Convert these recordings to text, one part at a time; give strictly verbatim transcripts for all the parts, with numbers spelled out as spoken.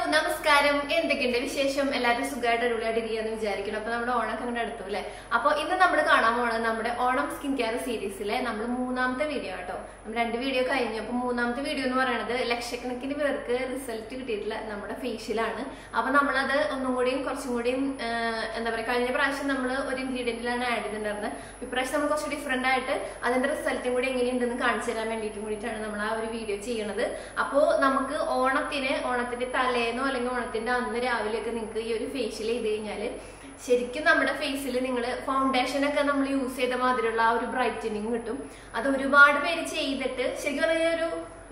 നമസ്കാരം. എന്തൊക്കെയുണ്ട് വിശേഷം? എല്ലാവരും സുഖമായിട്ട് അടിപൊളിയായിട്ടിരിക്കുകയെന്ന് വിചാരിക്കണം. അപ്പൊ നമ്മുടെ ഓണൊക്കെ അങ്ങോട്ട് അടുത്തു അല്ലെ. അപ്പൊ ഇന്ന് നമ്മൾ കാണാൻ പോണത് നമ്മുടെ ഓണം സ്കിൻ കെയർ സീരീസിലെ നമ്മൾ മൂന്നാമത്തെ വീഡിയോ ആട്ടോ. നമ്മൾ രണ്ട് വീഡിയോ കഴിഞ്ഞു. അപ്പൊ മൂന്നാമത്തെ വീഡിയോ എന്ന് പറയുന്നത് ലക്ഷക്കണക്കിന് പേർക്ക് റിസൾട്ട് കിട്ടിയിട്ടുള്ള നമ്മുടെ ഫേഷ്യലാണ്. അപ്പൊ നമ്മളത് ഒന്നും കൂടിയും കുറച്ചും കൂടിയും എന്താ പറയുക, കഴിഞ്ഞ പ്രാവശ്യം നമ്മൾ ഒരു ഇൻഗ്രീഡിയന്റിലാണ് ആഡ് ചെയ്തിട്ടുണ്ടായിരുന്നത്. ഇപ്രാവശ്യം നമ്മൾ കുറച്ച് ഡിഫറെന്റ് ആയിട്ട് അതിന്റെ റിസൾട്ടും കൂടി എങ്ങനെയുണ്ടെന്ന് കാണിച്ചു തരാൻ വേണ്ടിയിട്ടും കൂടിയിട്ടാണ് നമ്മൾ ആ ഒരു വീഡിയോ ചെയ്യണത്. അപ്പോൾ നമുക്ക് ഓണത്തിന് ഓണത്തിന്റെ തലേന്നോ അല്ലെങ്കിൽ ഓണത്തിന്റെ അന്ന് രാവിലെയൊക്കെ നിങ്ങൾക്ക് ഈ ഒരു ഫേഷ്യൽ ചെയ്ത് കഴിഞ്ഞാല് ശരിക്കും നമ്മുടെ ഫേസിൽ നിങ്ങൾ ഫൗണ്ടേഷൻ ഒക്കെ നമ്മൾ യൂസ് ചെയ്ത മാതിരിയുള്ള ആ ഒരു ബ്രൈറ്റനിങ് കിട്ടും. അത് ഒരുപാട് പേര് ചെയ്തിട്ട് ശരിക്കും പറഞ്ഞ ഒരു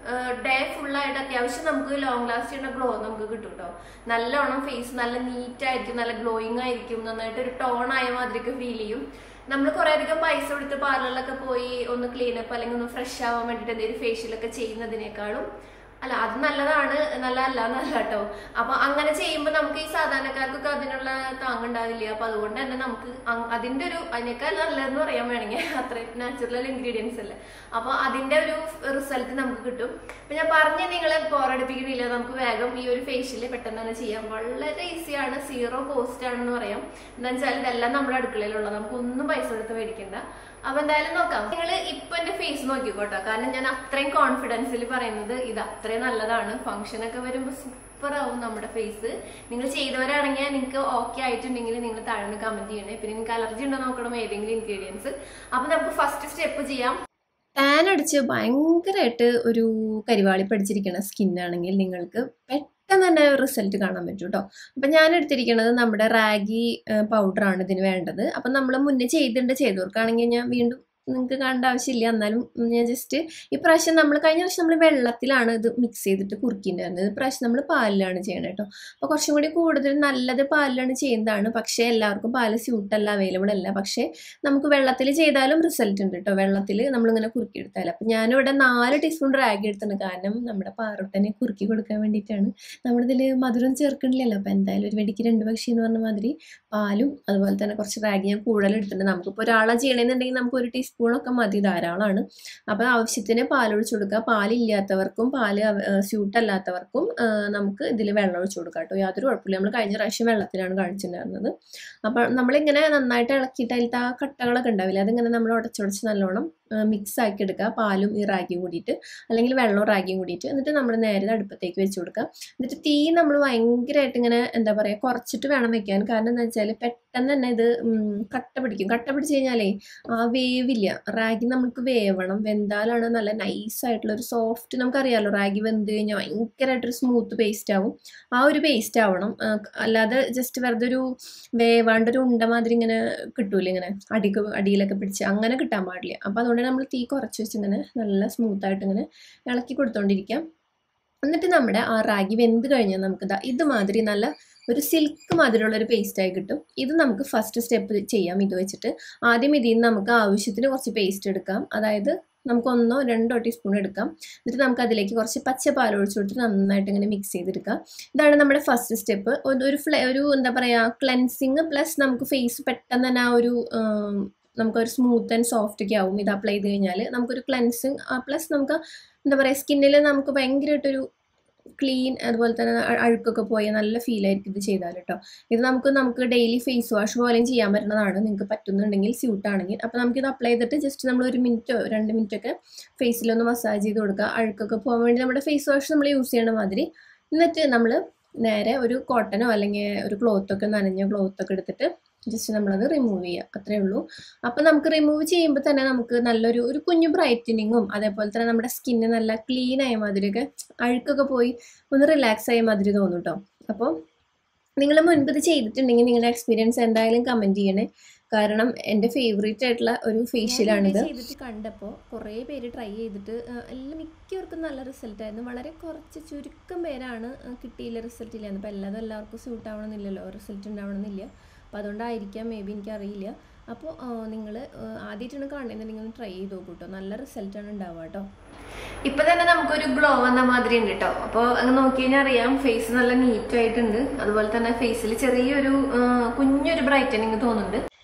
ഡേ ഫുള്ളായിട്ട് അത്യാവശ്യം നമുക്ക് ലോങ് ലാസ്റ്റ് ചെയ്യുന്ന ഗ്ലോ നമുക്ക് കിട്ടും കേട്ടോ. നല്ലോണം ഫേസ് നല്ല നീറ്റ് ആയിരിക്കും, നല്ല ഗ്ലോയിങ് ആയിരിക്കും, നന്നായിട്ട് ഒരു ടോൺ ആയ മാതിരിയൊക്കെ ഫീൽ ചെയ്യും. നമ്മൾ കുറെ അധികം പൈസ കൊടുത്ത് പാർലറിലൊക്കെ പോയി ഒന്ന് ക്ലീനപ്പ് അല്ലെങ്കിൽ ഒന്ന് ഫ്രഷ് ആവാൻ വേണ്ടിയിട്ട് എന്തെങ്കിലും ഫേഷ്യലൊക്കെ ചെയ്യുന്നതിനേക്കാളും അല്ല അത് നല്ലതാണ്, നല്ലതല്ല എന്നല്ല കേട്ടോ. അപ്പൊ അങ്ങനെ ചെയ്യുമ്പോൾ നമുക്ക് ഈ സാധാരണക്കാർക്കൊക്കെ അതിനുള്ള താങ്ങുണ്ടാവില്ല. അപ്പൊ അതുകൊണ്ട് തന്നെ നമുക്ക് അതിന്റെ ഒരു അതിനേക്കാൾ നല്ലതെന്ന് പറയാൻ വേണമെങ്കിൽ അത്രയും നാച്ചുറൽ ഇൻഗ്രീഡിയൻസ് അല്ലേ. അപ്പൊ അതിന്റെ ഒരു റിസൾട്ട് നമുക്ക് കിട്ടും. അപ്പൊ ഞാൻ പറഞ്ഞ നിങ്ങളെ ബോറടിപ്പിക്കുന്നില്ല, നമുക്ക് വേഗം ഈ ഒരു ഫേഷ്യല് പെട്ടെന്ന് തന്നെ ചെയ്യാം. വളരെ ഈസിയാണ്, സീറോ കോസ്റ്റ് ആണെന്ന് പറയാം. എന്താ വെച്ചാൽ ഇതെല്ലാം നമ്മുടെ അടുക്കളയിലുള്ളത്, നമുക്ക് ഒന്നും പൈസ കൊടുത്ത് മേടിക്കണ്ട. അപ്പൊ എന്തായാലും നോക്കാം. നിങ്ങൾ ഇപ്പൊ എന്റെ ഫേസ് നോക്കിക്കോട്ടോ, കാരണം ഞാൻ അത്രയും കോൺഫിഡൻസിൽ പറയുന്നത് ഇത് അത്രയും നല്ലതാണ്. ഫംഗ്ഷൻ ഒക്കെ വരുമ്പോൾ സൂപ്പർ ആവും നമ്മുടെ ഫേസ്. നിങ്ങൾ ചെയ്തവരാണെങ്കിൽ നിങ്ങൾക്ക് ഓക്കെ ആയിട്ടുണ്ടെങ്കിൽ നിങ്ങൾ താഴ്ന്ന് കമന്റ് ചെയ്യണേ. പിന്നെ നിങ്ങൾക്ക് അലർജി ഉണ്ടോ നോക്കണം ഏതെങ്കിലും ഇൻഗ്രീഡിയൻസ്. അപ്പൊ നമുക്ക് ഫസ്റ്റ് സ്റ്റെപ്പ് ചെയ്യാം. ടാൻ അടിച്ച് ഭയങ്കരമായിട്ട് ഒരു കരിവാളി പഠിച്ചിരിക്കുന്ന സ്കിന്നാണെങ്കിൽ നിങ്ങൾക്ക് പെട്ടെന്ന് തന്നെ റിസൾട്ട് കാണാൻ പറ്റും കേട്ടോ. അപ്പം ഞാൻ എടുത്തിരിക്കുന്നത് നമ്മുടെ റാഗി പൗഡറാണ് ഇതിന് വേണ്ടത്. അപ്പം നമ്മൾ മുന്നേ ചെയ്തിട്ടുണ്ട്, ചെയ്തവർക്കാണെങ്കിൽ ഞാൻ വീണ്ടും നിങ്ങൾക്ക് കാണേണ്ട ആവശ്യമില്ല. എന്നാലും ഞാൻ ജസ്റ്റ് ഇപ്രാവശ്യം നമ്മൾ കഴിഞ്ഞ പ്രാവശ്യം നമ്മൾ വെള്ളത്തിലാണ് ഇത് മിക്സ് ചെയ്തിട്ട് കുറുക്കിയിട്ടുണ്ടായിരുന്നത്. ഇപ്രാവശ്യം നമ്മൾ പാലിലാണ് ചെയ്യണം കേട്ടോ. അപ്പോൾ കുറച്ചും കൂടി കൂടുതൽ നല്ലത് പാലിലാണ് ചെയ്യുന്നതാണ്. പക്ഷേ എല്ലാവർക്കും പാല് സ്യൂട്ടല്ല, അവൈലബിൾ അല്ല. പക്ഷേ നമുക്ക് വെള്ളത്തിൽ ചെയ്താലും റിസൾട്ട് ഉണ്ട് കേട്ടോ. വെള്ളത്തിൽ നമ്മളിങ്ങനെ കുറുക്കിയെടുത്താൽ. അപ്പം ഞാനിവിടെ നാല് ടീസ്പൂൺ റാഗി എടുത്തിട്ടുണ്ട്, കാരണം നമ്മുടെ പാറുട്ടനെ കുറുക്കി കൊടുക്കാൻ വേണ്ടിയിട്ടാണ്. നമ്മളിതിൽ മധുരം ചേർക്കണില്ലല്ലോ. അപ്പോൾ എന്തായാലും ഒരു വെടിക്ക് രണ്ട് പക്ഷി എന്ന് പറഞ്ഞ മാതിരി പാലും അതുപോലെ തന്നെ കുറച്ച് റാഗി ഞാൻ കൂടുതൽ എടുത്തിട്ടുണ്ട്. നമുക്കിപ്പോൾ ഒരാളെ ചെയ്യണമെന്നുണ്ടെങ്കിൽ നമുക്ക് ഒരു ടീസ്പൂൺ സ്പൂണൊക്കെ മതി, ധാരാളമാണ്. അപ്പം ആവശ്യത്തിന് പാലൊഴിച്ച് കൊടുക്കുക. പാലില്ലാത്തവർക്കും പാല് സ്യൂട്ടല്ലാത്തവർക്കും നമുക്ക് ഇതിൽ വെള്ളം ഒഴിച്ചു കൊടുക്കാം കേട്ടോ. യാതൊരു കുഴപ്പമില്ല. നമ്മൾ കഴിഞ്ഞ പ്രാവശ്യം വെള്ളത്തിലാണ് കാണിച്ചിട്ടുണ്ടായിരുന്നത്. അപ്പം നമ്മളിങ്ങനെ നന്നായിട്ട് ഇളക്കിയിട്ട് അതിലത്തെ ആ കട്ടകളൊക്കെ ഉണ്ടാവില്ല, അതിങ്ങനെ നമ്മൾ ഉടച്ചുടച്ച് നല്ലോണം മിക്സ് ആക്കി എടുക്കുക, പാലും ഈ റാഗിയും കൂടിയിട്ട് അല്ലെങ്കിൽ വെള്ളവും റാഗിയും കൂടിയിട്ട്. എന്നിട്ട് നമ്മൾ നേരെ അടുപ്പത്തേക്ക് വെച്ച് കൊടുക്കുക. എന്നിട്ട് തീ നമ്മൾ ഭയങ്കരമായിട്ട് ഇങ്ങനെ എന്താ പറയുക കുറച്ചിട്ട് വേണം വെക്കാൻ. കാരണം എന്താ വെച്ചാൽ പെട്ടെന്ന് തന്നെ ഇത് കട്ട പിടിക്കും. കട്ട പിടിച്ച് കഴിഞ്ഞാലേ ആ വേവില്ല. റാഗി നമുക്ക് വേവണം, വെന്താലാണ് നല്ല നൈസായിട്ടുള്ള ഒരു സോഫ്റ്റ്. നമുക്കറിയാമല്ലോ റാഗി വെന്ത് കഴിഞ്ഞാൽ ഭയങ്കരമായിട്ടൊരു സ്മൂത്ത് പേസ്റ്റ് ആവും. ആ ഒരു പേസ്റ്റ് ആവണം. അല്ലാതെ ജസ്റ്റ് വെറുതെ ഒരു വേവാണ്ടൊരു ഉണ്ട മാതിരി ഇങ്ങനെ കിട്ടൂല, ഇങ്ങനെ അടിക്ക് അടിയിലൊക്കെ പിടിച്ച് അങ്ങനെ കിട്ടാൻ പാടില്ല. അപ്പം അതുകൊണ്ട് നമ്മൾ തീ കുറച്ച് വെച്ച് ഇങ്ങനെ നല്ല സ്മൂത്തായിട്ട് ഇങ്ങനെ ഇളക്കി കൊടുത്തോണ്ടിരിക്കാം. എന്നിട്ട് നമ്മുടെ ആ റാഗി വെന്ത് കഴിഞ്ഞാൽ നമുക്ക് ഇതാ ഇതുമാതിരി നല്ല ഒരു സിൽക്ക് മാതിരിയുള്ള ഒരു പേസ്റ്റായി കിട്ടും. ഇത് നമുക്ക് ഫസ്റ്റ് സ്റ്റെപ്പ് ചെയ്യാം. ഇത് വെച്ചിട്ട് ആദ്യം ഇതിൽ നിന്ന് നമുക്ക് ആവശ്യത്തിന് കുറച്ച് പേസ്റ്റ് എടുക്കാം. അതായത് നമുക്ക് ഒന്നോ രണ്ടോ ടീസ്പൂൺ എടുക്കാം. എന്നിട്ട് നമുക്ക് അതിലേക്ക് കുറച്ച് പച്ചപ്പാൽ ഒഴിച്ചു കൊടുത്തിട്ട് നന്നായിട്ട് ഇങ്ങനെ മിക്സ് ചെയ്തെടുക്കാം. ഇതാണ് നമ്മുടെ ഫസ്റ്റ് സ്റ്റെപ്പ്. ഒരു ഫ്ലേ ഒരു എന്താ പറയുക ക്ലെൻസിങ് പ്ലസ് നമുക്ക് ഫേസ് പെട്ടെന്ന് തന്നെ ആ ഒരു നമുക്കൊരു സ്മൂത്ത് ആൻഡ് സോഫ്റ്റ് ഒക്കെ ആവും ഇത് അപ്ലൈ ചെയ്ത് കഴിഞ്ഞാൽ. നമുക്കൊരു ക്ലെൻസിങ് പ്ലസ് നമുക്ക് എന്താ പറയുക സ്കിന്നിൽ നമുക്ക് ഭയങ്കരമായിട്ടൊരു ക്ലീൻ അതുപോലെ തന്നെ അഴുക്കൊക്കെ പോയ നല്ല ഫീൽ ആയിരിക്കും ഇത് ചെയ്താൽ കേട്ടോ. ഇത് നമുക്ക് നമുക്ക് ഡെയിലി ഫേസ് വാഷ് പോലെയും ചെയ്യാൻ പറ്റുന്നതാണ്, നിങ്ങൾക്ക് പറ്റുന്നുണ്ടെങ്കിൽ സ്യൂട്ടാണെങ്കിൽ. അപ്പോൾ നമുക്കിത് അപ്ലൈ ചെയ്തിട്ട് ജസ്റ്റ് നമ്മൾ ഒരു മിനിറ്റോ രണ്ട് മിനിറ്റൊക്കെ ഫേസിലൊന്ന് മസാജ് ചെയ്ത് കൊടുക്കുക. അഴുക്കൊക്കെ പോകാൻ വേണ്ടി നമ്മുടെ ഫേസ് വാഷ് നമ്മൾ യൂസ് ചെയ്യണ മാതിരി. എന്നിട്ട് നമ്മൾ നേരെ ഒരു കോട്ടനോ അല്ലെങ്കിൽ ഒരു ക്ലോത്തൊക്കെ നനഞ്ഞ ക്ലോത്തൊക്കെ എടുത്തിട്ട് ജസ്റ്റ് നമ്മളത് റിമൂവ് ചെയ്യുക, അത്രേ ഉള്ളൂ. അപ്പം നമുക്ക് റിമൂവ് ചെയ്യുമ്പോൾ തന്നെ നമുക്ക് നല്ലൊരു ഒരു കുഞ്ഞു ബ്രൈറ്റനിങ്ങും അതേപോലെ തന്നെ നമ്മുടെ സ്കിന്ന് നല്ല ക്ലീൻ ആയ മാതിരിയൊക്കെ അഴുക്കൊക്കെ പോയി ഒന്ന് റിലാക്സ് ആയ മാതിരി തോന്നും കേട്ടോ. അപ്പോൾ നിങ്ങൾ മുൻപ് ഇത് ചെയ്തിട്ടുണ്ടെങ്കിൽ നിങ്ങളുടെ എക്സ്പീരിയൻസ് എന്തായാലും കമൻറ്റ് ചെയ്യണേ. കാരണം എൻ്റെ ഫേവറേറ്റ് ആയിട്ടുള്ള ഒരു ഫേഷ്യലാണിത്. ചെയ്തിട്ട് കണ്ടപ്പോൾ കുറേ പേര് ട്രൈ ചെയ്തിട്ട് എല്ലാം മിക്കവർക്കും നല്ല റിസൾട്ടായിരുന്നു. വളരെ കുറച്ച് ചുരുക്കം പേരാണ് കിട്ടിയില്ല, റിസൾട്ട് ഇല്ലായിരുന്നു. അപ്പോൾ എല്ലാതും എല്ലാവർക്കും സ്യൂട്ട് ആവണമെന്നില്ലല്ലോ, റിസൾട്ട് ഉണ്ടാവണമെന്നില്ല. അപ്പോൾ അതുകൊണ്ടായിരിക്കാം മേ ബി, എനിക്കറിയില്ല. അപ്പോൾ നിങ്ങൾ ആദ്യമായിട്ടാണ് കാണുന്നുണ്ടെങ്കിൽ ഒന്ന് ട്രൈ ചെയ്ത് നോക്കൂ കേട്ടോ. നല്ല റിസൾട്ടാണ് ഉണ്ടാവുക കേട്ടോ. ഇപ്പൊ തന്നെ നമുക്കൊരു ഗ്ലോ വന്ന മാതിരി ഉണ്ട് കേട്ടോ. അപ്പോൾ അങ്ങ് നോക്കി കഴിഞ്ഞാൽ അറിയാം ഫേസ് നല്ല നീറ്റ് ആയിട്ടുണ്ട്. അതുപോലെ തന്നെ ഫേസിൽ ചെറിയൊരു കുഞ്ഞൊരു ബ്രൈറ്റനിങ് തോന്നുന്നുണ്ട്.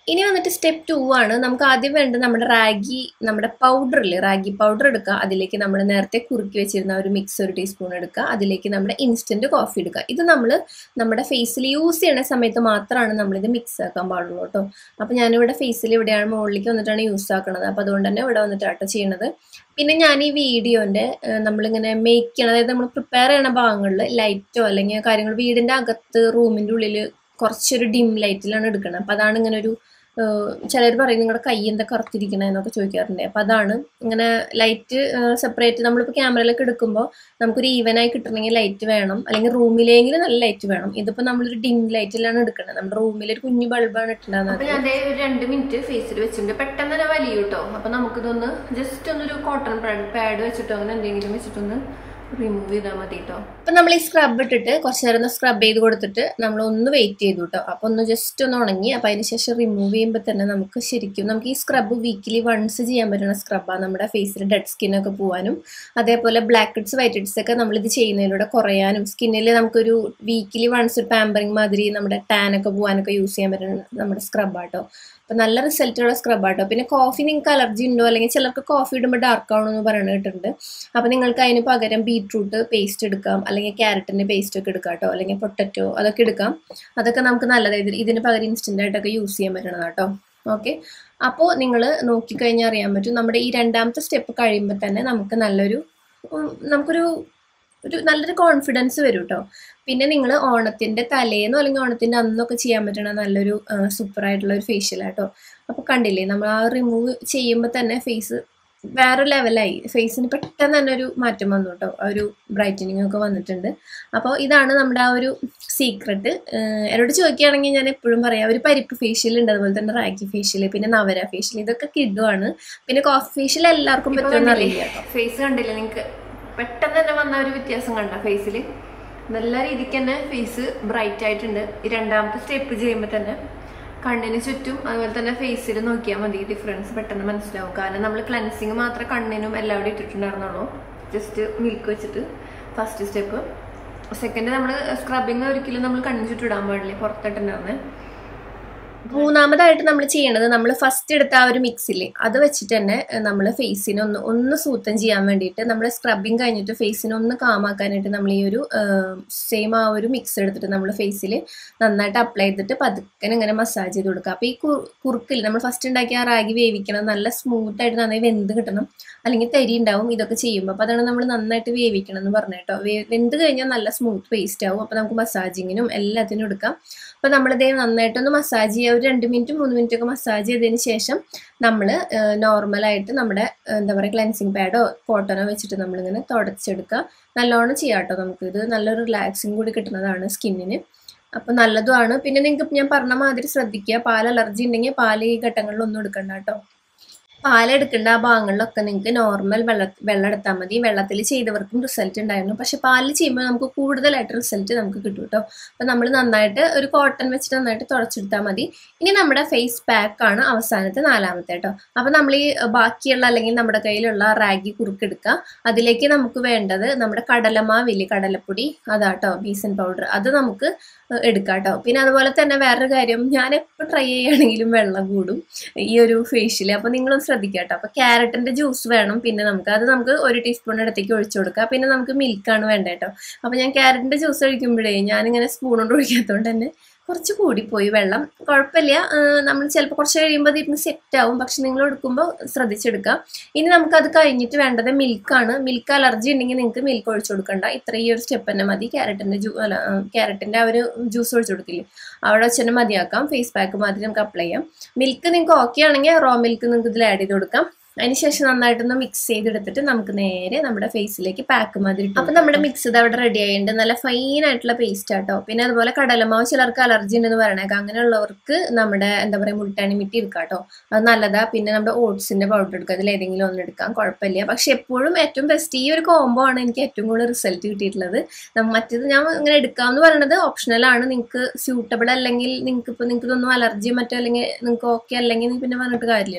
ഇനി വന്നിട്ട് സ്റ്റെപ്പ് ടു ആണ്. നമുക്ക് ആദ്യം വേണ്ടത് നമ്മുടെ റാഗി നമ്മുടെ പൗഡറില്ലേ റാഗി പൗഡർ എടുക്കുക. അതിലേക്ക് നമ്മൾ നേരത്തെ കുറുക്കി വെച്ചിരുന്ന ഒരു മിക്സ് ഒരു ടീസ്പൂൺ എടുക്കുക. അതിലേക്ക് നമ്മുടെ ഇൻസ്റ്റൻറ്റ് കോഫി എടുക്കുക. ഇത് നമ്മൾ നമ്മുടെ ഫേസിൽ യൂസ് ചെയ്യുന്ന സമയത്ത് മാത്രമാണ് നമ്മളിത് മിക്സ് ആക്കാൻ പാടുള്ളൂ കേട്ടോ. അപ്പോൾ ഞാനിവിടെ ഫേസിൽ ഇവിടെയാണ് മുകളിലേക്ക് വന്നിട്ടാണ് യൂസ് ആക്കുന്നത്. അപ്പോൾ അതുകൊണ്ട് തന്നെ ഇവിടെ വന്നിട്ടാട്ടോ ചെയ്യണത്. പിന്നെ ഞാൻ ഈ വീഡിയോൻ്റെ നമ്മളിങ്ങനെ മേക്ക് ചെയ്യണം, അതായത് നമ്മൾ പ്രിപ്പയർ ചെയ്യണ ഭാഗങ്ങളിൽ ലൈറ്റോ അല്ലെങ്കിൽ കാര്യങ്ങൾ വീടിൻ്റെ അകത്ത് റൂമിൻ്റെ ഉള്ളിൽ കുറച്ചൊരു ഡിം ലൈറ്റിലാണ് എടുക്കണം. അപ്പോൾ അതാണ് ഇങ്ങനെ ഒരു ചിലർ പറയും നിങ്ങളുടെ കൈ എന്താ കറുത്തിരിക്കണേ എന്നൊക്കെ ചോദിക്കാറുണ്ട്. അപ്പോൾ അതാണ് ഇങ്ങനെ ലൈറ്റ് സെപ്പറേറ്റ് നമ്മളിപ്പോൾ ക്യാമറയിലൊക്കെ എടുക്കുമ്പോൾ നമുക്കൊരു ഈവനായി കിട്ടണമെങ്കിൽ ലൈറ്റ് വേണം, അല്ലെങ്കിൽ റൂമിലെങ്കിൽ നല്ല ലൈറ്റ് വേണം. ഇതിപ്പോൾ നമ്മളൊരു ഡിം ലൈറ്റിലാണ് എടുക്കുന്നത്. നമ്മുടെ റൂമിൽ ഒരു കുഞ്ഞു ബൾബാണ് ഇട്ടുണ്ടാകുന്നത്. അപ്പോൾ ഞാൻ ഒരു രണ്ട് മിനിറ്റ് ഫേസിൽ വെച്ചിട്ടുണ്ട്. പെട്ടെന്ന് തന്നെ വലിയ കേട്ടോ. അപ്പോൾ നമുക്കിതൊന്ന് ജസ്റ്റ് ഒന്നൊരു കോട്ടൺ പാഡ് വെച്ചിട്ടോ അങ്ങനെ എന്തെങ്കിലും വെച്ചിട്ടൊന്ന് റിമൂവ് ചെയ്താൽ മതി കേട്ടോ. അപ്പം നമ്മൾ ഈ സ്ക്രബ് ഇട്ടിട്ട് കുറച്ച് നേരം ഒന്ന് സ്ക്രബ് ചെയ്ത് കൊടുത്തിട്ട് നമ്മൾ ഒന്ന് വെയിറ്റ് ചെയ്തു കേട്ടോ. അപ്പോൾ ഒന്ന് ജസ്റ്റ് ഒന്ന് ഉണങ്ങി. അപ്പോൾ അതിന് ശേഷം റിമൂവ് ചെയ്യുമ്പോൾ തന്നെ നമുക്ക് ശരിക്കും നമുക്ക് ഈ സ്ക്രബ് വീക്കിലി വൺസ് ചെയ്യാൻ പറ്റുന്ന സ്ക്രബാണ്. നമ്മുടെ ഫേസിൽ ഡെഡ് സ്കിന്നൊക്കെ പോകാനും അതേപോലെ ബ്ലാക്ക് ഹെഡ്സ് വൈറ്റ് ഹെഡ്സ് ഒക്കെ നമ്മളിത് ചെയ്യുന്നതിലൂടെ കുറയാനും സ്കിന്നിൽ നമുക്കൊരു വീക്കിലി വൺസ് ഒരു പാമ്പറിങ് മാതിരി നമ്മുടെ ടാനൊക്കെ പോകാനൊക്കെ യൂസ് ചെയ്യാൻ പറ്റുന്ന നമ്മുടെ സ്ക്രബാട്ടോ. അപ്പോൾ നല്ല റിസൾട്ടുള്ള സ്ക്രബാട്ടോ. പിന്നെ കോഫി നിങ്ങൾക്ക് അലർജി ഉണ്ടോ അല്ലെങ്കിൽ ചിലർക്ക് കോഫി ഇടുമ്പോൾ ഡാർക്ക് ആവണമെന്ന് പറയുന്നത് കേട്ടിട്ടുണ്ട്. അപ്പോൾ നിങ്ങൾക്ക് അതിന് പകരം ബീട്രൂട്ട് പേസ്റ്റ് എടുക്കാം, അല്ലെങ്കിൽ ക്യാരറ്റിൻ്റെ പേസ്റ്റ് ഒക്കെ എടുക്കാം കേട്ടോ, അല്ലെങ്കിൽ പൊട്ടറ്റോ അതൊക്കെ എടുക്കാം. അതൊക്കെ നമുക്ക് നല്ലതായത് ഇതിന് പകരം ഇൻസ്റ്റൻ്റ് ആയിട്ടൊക്കെ യൂസ് ചെയ്യാൻ പറ്റണം കേട്ടോ. ഓക്കെ, അപ്പോൾ നിങ്ങൾ നോക്കിക്കഴിഞ്ഞാൽ അറിയാൻ പറ്റും നമ്മുടെ ഈ രണ്ടാമത്തെ സ്റ്റെപ്പ് കഴിയുമ്പോൾ തന്നെ നമുക്ക് നല്ലൊരു നമുക്കൊരു ഒരു നല്ലൊരു കോൺഫിഡൻസ് വരും കേട്ടോ. പിന്നെ നിങ്ങൾ ഓണത്തിൻ്റെ തലേന്നോ അല്ലെങ്കിൽ ഓണത്തിൻ്റെ അന്നൊക്കെ ചെയ്യാൻ പറ്റണ നല്ലൊരു സൂപ്പറായിട്ടുള്ള ഒരു ഫേഷ്യൽ ആട്ടോ. അപ്പോൾ കണ്ടില്ലേ നമ്മൾ ആ റിമൂവ് ചെയ്യുമ്പോൾ തന്നെ ഫേസ് വേറെ ലെവലായി, ഫേസിന് പെട്ടെന്ന് തന്നെ ഒരു മാറ്റം വന്നു കേട്ടോ. ആ ഒരു ബ്രൈറ്റനിങ് ഒക്കെ വന്നിട്ടുണ്ട്. അപ്പോൾ ഇതാണ് നമ്മുടെ ആ ഒരു സീക്രട്ട്. എന്നോട് ചോദിക്കുകയാണെങ്കിൽ ഞാൻ എപ്പോഴും പറയാം ഒരു പരിപ്പ് ഫേഷ്യൽ ഉണ്ട്, അതുപോലെ തന്നെ റാഗി ഫേഷ്യൽ, പിന്നെ നവര ഫേഷ്യൽ, ഇതൊക്കെ കിഡുവാണ്. പിന്നെ കോഫി ഫേഷ്യൽ എല്ലാവർക്കും പറ്റുമെന്ന് അറിയില്ല കേട്ടോ. ഫേസ് കണ്ടില്ല നിങ്ങൾക്ക് പെട്ടെന്ന് തന്നെ വന്ന ഒരു വ്യത്യാസം കണ്ട ഫേസിൽ നല്ല രീതിക്ക് തന്നെ ഫേസ് ബ്രൈറ്റ് ആയിട്ടുണ്ട്. ഈ രണ്ടാമത്തെ സ്റ്റെപ്പ് ചെയ്യുമ്പോൾ തന്നെ കണ്ണിന് ചുറ്റും അതുപോലെ തന്നെ ഫേസിൽ നോക്കിയാൽ മതി ഡിഫറൻസ് പെട്ടെന്ന് മനസ്സിലാവും. കാരണം നമ്മൾ ക്ലൻസിങ് മാത്രമേ കണ്ണിനും എല്ലാവരും ഇട്ടിട്ടുണ്ടായിരുന്നുള്ളൂ, ജസ്റ്റ് മിൽക്ക് വെച്ചിട്ട് ഫസ്റ്റ് സ്റ്റെപ്പ്. സെക്കൻഡ് നമ്മൾ സ്ക്രബിങ് ഒരിക്കലും നമ്മൾ കണ്ണിന് ചുറ്റും ഇടാൻ പാടില്ല, പുറത്തിട്ടുണ്ടായിരുന്നേ. മൂന്നാമതായിട്ട് നമ്മൾ ചെയ്യണത് നമ്മൾ ഫസ്റ്റ് എടുത്ത ആ ഒരു മിക്സില്ലേ അത് വെച്ചിട്ട് തന്നെ നമ്മൾ ഫേസിനെ ഒന്ന് ഒന്ന് സൂത്തം ചെയ്യാൻ വേണ്ടിയിട്ട് നമ്മൾ സ്ക്രബിങ് കഴിഞ്ഞിട്ട് ഫേസിനെ ഒന്ന് കാമാക്കാനായിട്ട് നമ്മൾ ഈ ഒരു സെയിം ആ ഒരു മിക്സ് എടുത്തിട്ട് നമ്മൾ ഫേസിൽ നന്നായിട്ട് അപ്ലൈ ചെയ്തിട്ട് പതുക്കനെ ഇങ്ങനെ മസാജ് ചെയ്ത് കൊടുക്കുക. അപ്പോൾ ഈ കുറുക്കിൽ നമ്മൾ ഫസ്റ്റ് ഉണ്ടാക്കിയ ആ റാഗി വേവിക്കണം, നല്ല സ്മൂത്തായിട്ട് നന്നായി വെന്ത് കിട്ടണം, അല്ലെങ്കിൽ തരി ഉണ്ടാവും ഇതൊക്കെ ചെയ്യുമ്പോൾ. അപ്പോൾ അതാണ് നമ്മൾ നന്നായിട്ട് വേവിക്കണം എന്ന് പറഞ്ഞു കേട്ടോ. വെന്ത് കഴിഞ്ഞാൽ നല്ല സ്മൂത്ത് പേസ്റ്റ് ആവും. അപ്പോൾ നമുക്ക് മസാജിങ്ങിനും എല്ലാത്തിനും എടുക്കാം. അപ്പോൾ നമ്മളിതേ നന്നായിട്ടൊന്ന് മസാജ് ചെയ്യുക, ഒരു രണ്ട് മിനിറ്റ് മൂന്ന് മിനിറ്റ് ഒക്കെ മസാജ് ചെയ്തതിന് ശേഷം നമ്മൾ നോർമലായിട്ട് നമ്മുടെ എന്താ പറയുക ക്ലെൻസിങ് പാഡോ കോട്ടനോ വെച്ചിട്ട് നമ്മളിങ്ങനെ തുടച്ചെടുക്കുക. നല്ലോണം ചെയ്യാം കേട്ടോ. നമുക്കിത് നല്ലൊരു റിലാക്സിങ് കൂടി കിട്ടുന്നതാണ് സ്കിന്നിന്. അപ്പോൾ നല്ലതുമാണ്. പിന്നെ നിങ്ങൾക്ക് ഞാൻ പറഞ്ഞ മാതിരി ശ്രദ്ധിക്കുക, പാൽ അലർജി ഉണ്ടെങ്കിൽ പാൽ ഈ ഘട്ടങ്ങളിലൊന്നും എടുക്കണ്ട കേട്ടോ. പാലെടുക്കേണ്ട ആ ഭാഗങ്ങളിലൊക്കെ നിങ്ങൾക്ക് നോർമൽ വെള്ള വെള്ളം എടുത്താൽ മതി. വെള്ളത്തിൽ ചെയ്തവർക്കും റിസൾട്ട് ഉണ്ടായിരുന്നു, പക്ഷെ പാലിൽ ചെയ്യുമ്പോൾ നമുക്ക് കൂടുതലായിട്ട് റിസൾട്ട് നമുക്ക് കിട്ടും കേട്ടോ. അപ്പോൾ നമ്മൾ നന്നായിട്ട് ഒരു കോട്ടൺ വെച്ചിട്ട് നന്നായിട്ട് തുടച്ചെടുത്താൽ മതി. ഇനി നമ്മുടെ ഫേസ് പാക്കാണ് അവസാനത്തെ നാലാമത്തെ കേട്ടോ. അപ്പോൾ നമ്മൾ ഈ ബാക്കിയുള്ള അല്ലെങ്കിൽ നമ്മുടെ കയ്യിലുള്ള റാഗി കുറുക്കെടുക്കുക. അതിലേക്ക് നമുക്ക് വേണ്ടത് നമ്മുടെ കടലമാവില്ലേ, കടലപ്പൊടി അതാട്ടോ, ബീസൻ പൗഡർ, അത് നമുക്ക് എടുക്കാം കേട്ടോ. പിന്നെ അതുപോലെ തന്നെ വേറൊരു കാര്യം, ഞാൻ എപ്പോൾ ട്രൈ ചെയ്യുകയാണെങ്കിലും വെള്ളം കൂടും ഈ ഒരു ഫേഷ്യൽ, അപ്പോൾ നിങ്ങളും ശ്രദ്ധിക്കുക കേട്ടോ. അപ്പോൾ ക്യാരറ്റിൻ്റെ ജ്യൂസ് വേണം. പിന്നെ നമുക്ക് അത് നമുക്ക് ഒരു ടീസ്പൂൺ അടുത്തേക്ക് ഒഴിച്ചു കൊടുക്കുക. പിന്നെ നമുക്ക് മിൽക്കാണ് വേണ്ട കേട്ടോ. അപ്പോൾ ഞാൻ ക്യാരറ്റിൻ്റെ ജ്യൂസ് ഒഴിക്കുമ്പോഴേ ഞാനിങ്ങനെ സ്പൂൺ കൊണ്ട് ഒഴിക്കാത്തതുകൊണ്ട് തന്നെ കുറച്ച് കൂടിപ്പോയി വെള്ളം. കുഴപ്പമില്ല, നമ്മൾ ചിലപ്പോൾ കുറച്ച് കഴിയുമ്പോൾ അതിരുന്ന് സെറ്റാവും, പക്ഷെ നിങ്ങൾ എടുക്കുമ്പോൾ ശ്രദ്ധിച്ചെടുക്കുക. ഇനി നമുക്കത് കഴിഞ്ഞിട്ട് വേണ്ടത് മിൽക്കാണ്. മിൽക്ക് അലർജി ഉണ്ടെങ്കിൽ നിങ്ങൾക്ക് മിൽക്ക് ഒഴിച്ചു കൊടുക്കണ്ട, ഇത്ര ഈ ഒരു സ്റ്റെപ്പ് തന്നെ മതി. ക്യാരറ്റിൻ്റെ ജ്യൂ അല്ല ക്യാരറ്റിൻ്റെ ആ ഒരു ജ്യൂസ് ഒഴിച്ചു കൊടുക്കില്ലേ, അവിടെ വെച്ച് തന്നെ മതിയാക്കാം. ഫേസ് പാക്ക് മാതിരി നമുക്ക് അപ്ലൈ ചെയ്യാം. മിൽക്ക് നിങ്ങൾക്ക് ഓക്കെ ആണെങ്കിൽ റോ മിൽക്ക് നിങ്ങൾക്ക് ഇതിൽ ആഡ് ചെയ്ത് കൊടുക്കാം. അതിനുശേഷം നന്നായിട്ടൊന്ന് മിക്സ് ചെയ്തെടുത്തിട്ട് നമുക്ക് നേരെ നമ്മുടെ ഫേസിലേക്ക് പാക്ക് മാതിരി. അപ്പം നമ്മുടെ മിക്സ് ഇത് അവിടെ റെഡി ആയിട്ടുണ്ട്. നല്ല ഫൈൻ ആയിട്ടുള്ള പേസ്റ്റ് ആട്ടോ. പിന്നെ അതുപോലെ കടലമാവ് ചിലർക്ക് അലർജി ഉണ്ടെന്ന് പറയണേക്കാം. അങ്ങനെയുള്ളവർക്ക് നമ്മുടെ എന്താ പറയുക മുൾട്ടാണി മിട്ടി എടുക്കാം കേട്ടോ, അത് നല്ലതാ. പിന്നെ നമ്മുടെ ഓട്സിൻ്റെ പൗഡർ എടുക്കുക, അതിൽ ഏതെങ്കിലും ഒന്ന് എടുക്കാം, കുഴപ്പമില്ല. പക്ഷെ എപ്പോഴും ഏറ്റവും ബെസ്റ്റ് ഈ ഒരു കോംബോ ആണ് എനിക്ക് ഏറ്റവും കൂടുതൽ റിസൾട്ട് കിട്ടിയിട്ടുള്ളത്. മറ്റേത് ഞാൻ ഇങ്ങനെ എടുക്കാമെന്ന് പറയുന്നത് ഓപ്ഷണലാണ്. നിങ്ങൾക്ക് സ്യൂട്ടബിൾ അല്ലെങ്കിൽ നിങ്ങൾക്ക് ഇപ്പോൾ നിങ്ങൾക്ക് ഇതൊന്നും അലർജി മറ്റോ അല്ലെങ്കിൽ നിങ്ങൾക്ക് ഓക്കെ അല്ലെങ്കിൽ പിന്നെ പറഞ്ഞിട്ട് കാര്യമില്ലല്ലോ.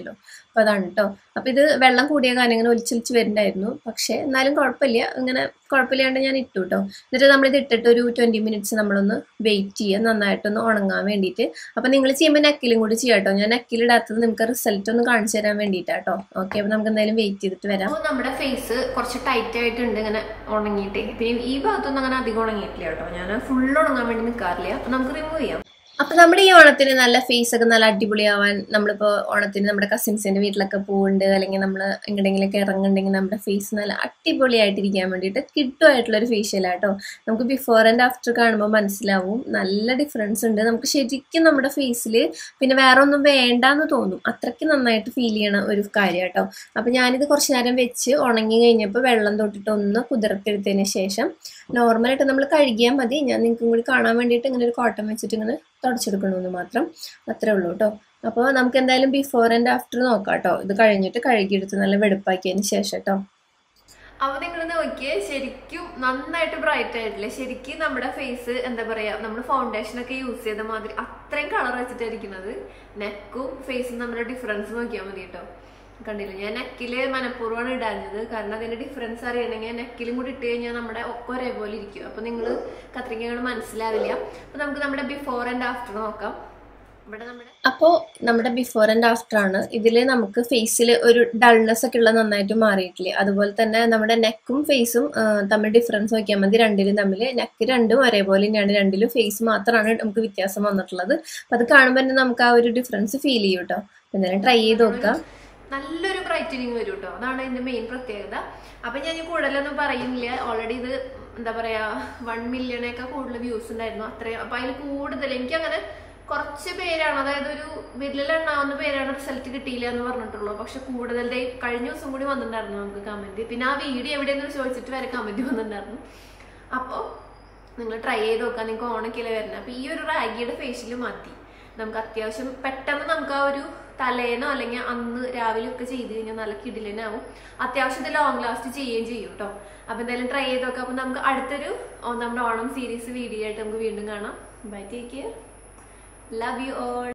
അപ്പൊ അതാണ് കേട്ടോ. അപ്പൊ ഇത് വെള്ളം കൂടിയ കാരണം ഇങ്ങനെ ഒലിച്ചൊലിച്ച് വരുന്നുണ്ടായിരുന്നു. പക്ഷെ എന്നാലും കുഴപ്പമില്ല, ഇങ്ങനെ കുഴപ്പമില്ലാണ്ട് ഞാൻ ഇട്ടു കേട്ടോ. എന്നിട്ട് നമ്മളിത് ഇട്ടിട്ട് ഒരു ട്വന്റി മിനിറ്റ്സ് നമ്മളൊന്ന് വെയിറ്റ് ചെയ്യുക, നന്നായിട്ടൊന്ന് ഉണങ്ങാൻ വേണ്ടിയിട്ട്. അപ്പൊ നിങ്ങൾ ചെയ്യുമ്പോൾ നെക്കിലും കൂടി ചെയ്യാം കേട്ടോ. ഞാൻ നെക്കിലിടാത്തത് നിങ്ങൾക്ക് റിസൾട്ട് ഒന്ന് കാണിച്ചു തരാൻ വേണ്ടിയിട്ടാട്ടോ. ഓക്കെ, അപ്പൊ നമുക്ക് എന്തായാലും വെയിറ്റ് ചെയ്തിട്ട് വരാം. അപ്പോൾ നമ്മുടെ ഫേസ് കുറച്ച് ടൈറ്റ് ആയിട്ടുണ്ട് ഇങ്ങനെ ഉണങ്ങിയിട്ട്. പിന്നെ ഈ ഭാഗത്തൊന്നും അങ്ങനെ അധികം ഉണങ്ങിയിട്ടില്ല കേട്ടോ. ഞാൻ ഫുൾ ഉണങ്ങാൻ വേണ്ടി നിൽക്കാറില്ല. അപ്പൊ നമുക്ക് റിമൂവ് ചെയ്യാം. അപ്പൊ നമ്മുടെ ഈ ഓണത്തിന് നല്ല ഫേസ് ഒക്കെ നല്ല അടിപൊളിയാവാൻ നമ്മളിപ്പോ ഓണത്തിന് നമ്മുടെ കസിൻസിന്റെ വീട്ടിലൊക്കെ പോകുന്നുണ്ട്, അല്ലെങ്കിൽ നമ്മൾ എങ്ങനെയെങ്കിലൊക്കെ ഇറങ്ങുന്നുണ്ടെങ്കിൽ നമ്മുടെ ഫേസ് നല്ല അടിപൊളിയായിട്ടിരിക്കാൻ വേണ്ടിയിട്ട് കിട്ടുമായിട്ടുള്ള ഒരു ഫേഷ്യലാട്ടോ. നമുക്ക് ബിഫോർ ആൻഡ് ആഫ്റ്റർ കാണുമ്പോൾ മനസ്സിലാവും നല്ല ഡിഫറൻസ് ഉണ്ട്. നമുക്ക് ശരിക്കും നമ്മുടെ ഫേസിൽ പിന്നെ വേറെ ഒന്നും വേണ്ടാന്ന് തോന്നും, അത്രയ്ക്ക് നന്നായിട്ട് ഫീൽ ചെയ്യണ ഒരു കാര്യം കേട്ടോ. അപ്പൊ ഞാനിത് കുറച്ച് നേരം വെച്ച് ഉണങ്ങി കഴിഞ്ഞപ്പോൾ വെള്ളം തൊട്ടിട്ട് ഒന്ന് കുതിർത്തെടുത്തതിന് ശേഷം നോർമലായിട്ട് നമ്മൾ കഴുകിയാൽ മതി. ഞാൻ നിങ്ങൾക്കും കൂടി കാണാൻ വേണ്ടിയിട്ട് ഇങ്ങനെ ഒരു കോട്ടൺ വെച്ചിട്ട് ഇങ്ങനെ തുടച്ചെടുക്കണമെന്ന് മാത്രം, അത്രേ ഉള്ളൂ കേട്ടോ. അപ്പോൾ നമുക്ക് എന്തായാലും ബിഫോർ ആൻഡ് ആഫ്റ്റർ നോക്കാം കേട്ടോ. ഇത് കഴിഞ്ഞിട്ട് കഴുകിയെടുത്ത് നല്ല വെടുപ്പാക്കിയതിന് ശേഷം കേട്ടോ. അപ്പോൾ നിങ്ങൾ നോക്കിയേ, ശരിക്കും നന്നായിട്ട് ബ്രൈറ്റ് ആയിട്ടില്ലേ? ശരിക്കും നമ്മുടെ ഫേസ് എന്താ പറയാ, നമ്മൾ ഫൗണ്ടേഷൻ ഒക്കെ യൂസ് ചെയ്ത മാതിരി അത്രയും കളർ വെച്ചിട്ടായിരിക്കുന്നത്. നെക്കും ഫേസും നമ്മുടെ ഡിഫറൻസ് നോക്കിയാൽ മതി കേട്ടോ. കണ്ടില്ല, ഞാൻ നെക്കില് മനഃപൂർവ്വമാണ് ഇടാഞ്ഞത്, കാരണം അതിന്റെ ഡിഫറൻസ് അറിയണമെങ്കിൽ നെക്കിലും കൂടി ഇട്ട് കഴിഞ്ഞാൽ നമ്മുടെ ഒക്കെ ഒരേപോലെ ഇരിക്കും. അപ്പൊ നിങ്ങൾ കത്രികകൾ മനസ്സിലാവില്ല. അപ്പൊ നമുക്ക് നമ്മുടെ ബിഫോർ ആൻഡ് ആഫ്റ്റർ നോക്കാം. ഇവിടെ നമ്മുടെ അപ്പോൾ നമ്മുടെ ബിഫോർ ആൻഡ് ആഫ്റ്റർ ആണ്. ഇതിൽ നമുക്ക് ഫേസിൽ ഒരു ഡൾനെസ് ഒക്കെ ഉള്ള നന്നായിട്ട് മാറിയിട്ടില്ലേ? അതുപോലെ തന്നെ നമ്മുടെ നെക്കും ഫേസും തമ്മിൽ ഡിഫറൻസ് നോക്കിയാൽ മതി. രണ്ടിലും തമ്മിൽ നെക്ക് രണ്ടും ഒരേപോലെ തന്നെയാണ്, രണ്ടിലും ഫേസ് മാത്രമാണ് നമുക്ക് വ്യത്യാസം വന്നിട്ടുള്ളത്. അപ്പൊ അത് കാണുമ്പോൾ തന്നെ നമുക്ക് ആ ഒരു ഡിഫറൻസ് ഫീൽ ചെയ്യും കേട്ടോ. എന്തായാലും ട്രൈ ചെയ്ത് നോക്കാം. നല്ലൊരു ബ്രൈറ്റനിങ് വരും കേട്ടോ, അതാണ് ഇതിന്റെ മെയിൻ പ്രത്യേകത. അപ്പൊ ഞാൻ കൂടുതലൊന്നും പറയുന്നില്ല. ഓൾറെഡി ഇത് എന്താ പറയാ വൺ മില്യണൊക്കെ കൂടുതൽ വ്യൂസ് ഉണ്ടായിരുന്നു, അത്രയും. അപ്പൊ അതിൽ കൂടുതൽ എനിക്ക് അങ്ങനെ കുറച്ച് പേരാണ്, അതായത് ഒരു വിരലിലെണ്ണാവുന്ന പേരാണ് റിസൾട്ട് കിട്ടിയില്ല എന്ന് പറഞ്ഞിട്ടുള്ളൂ. പക്ഷെ കൂടുതൽ കഴിഞ്ഞ ദിവസം കൂടി വന്നിട്ടുണ്ടായിരുന്നു നമുക്ക് കമന്റ്. പിന്നെ ആ വീഡിയോ എവിടെയെന്ന് ചോദിച്ചിട്ട് വരെ കമന്റ് വന്നിട്ടുണ്ടായിരുന്നു. അപ്പോൾ നിങ്ങൾ ട്രൈ ചെയ്ത് നോക്കാം, നിങ്ങൾക്ക് ഓണക്കിലെ വരുന്നത്. അപ്പൊ ഈ ഒരു റാഗിയുടെ ഫേഷ്യൽ മതി നമുക്ക്. അത്യാവശ്യം പെട്ടെന്ന് നമുക്ക് ആ ഒരു തലേനോ അല്ലെങ്കിൽ അന്ന് രാവിലെ ഒക്കെ ചെയ്ത് കഴിഞ്ഞാൽ നല്ല കിടിലനാവും. അത്യാവശ്യം ഇത് ലോങ് ലാസ്റ്റ് ചെയ്യുകയും ചെയ്യും കേട്ടോ. അപ്പൊ എന്തായാലും ട്രൈ ചെയ്ത് നോക്കാം. അപ്പൊ നമുക്ക് അടുത്തൊരു നമ്മുടെ ഓണം സീരീസ് വീഡിയോ ആയിട്ട് നമുക്ക് വീണ്ടും കാണാം. Bye, take care, love you all.